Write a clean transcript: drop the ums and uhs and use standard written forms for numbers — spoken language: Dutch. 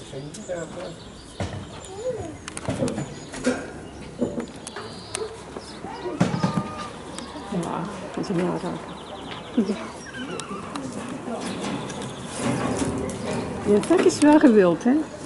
Ja, dat is een aanraken. Ja. Ja, dat is wel gewild, hè?